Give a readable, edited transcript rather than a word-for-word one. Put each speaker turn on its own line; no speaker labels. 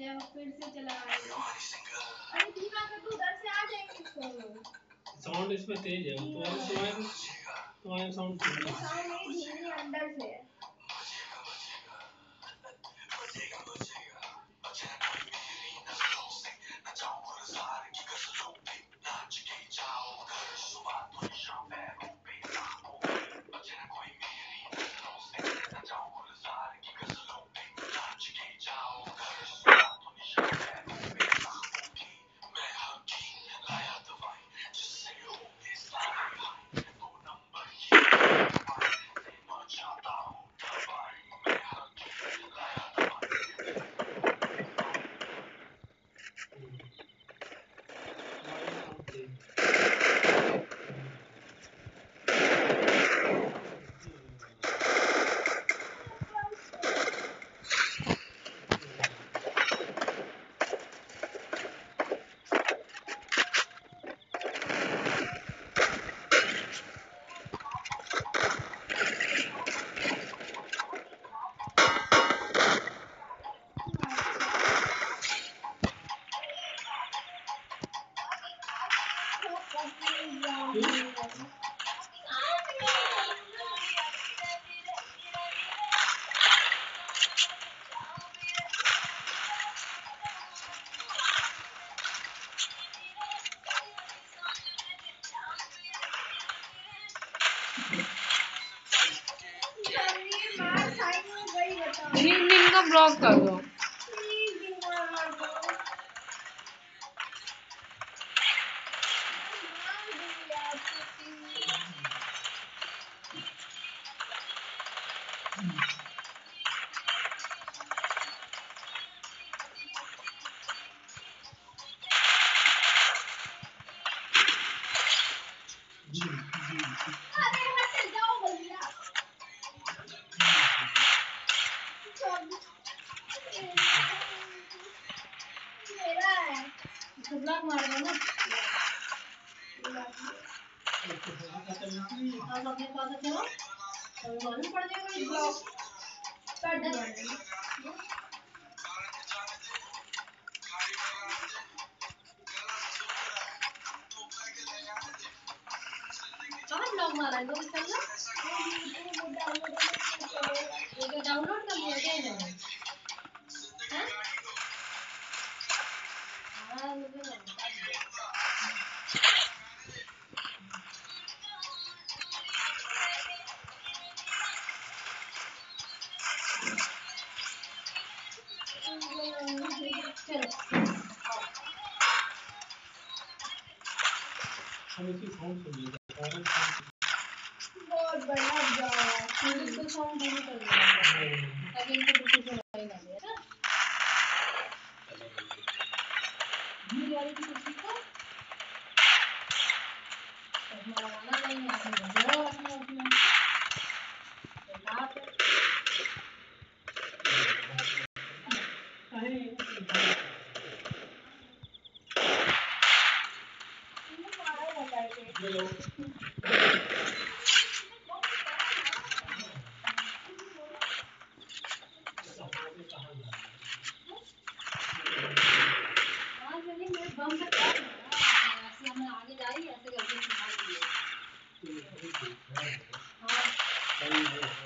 ये फिर से चला आएगा। अरे धीमा कर, तू उधर से आ जाएंगे तो।
साउंड इसमें तेज है, तुम्हारे साउंड
नहीं धीमी अंदर से है।
इनका ब्लॉक कर दो।
ब्लॉक मार दो ना। आप अपने पास रखो और मालूम पड़ जाएगा ब्लॉक कर दिया। कहाँ ब्लॉक मारा है? लोग चल ये डाउनलोड कर लिया क्या इन्होंने? हैं? हाँ मुझे लगता है। बहुत बढ़िया जाओ तो साउंड नहीं कर रहा ताकि इनको बिल्कुल सुनाई ना दे ना। भूल वाली की कुर्सी को चश्मा लगाना नहीं है, अपने बजाओ अपना उसमें आप बम से ऐसे हमें आगे जा रही है ऐसे करके मार दिए। हाँ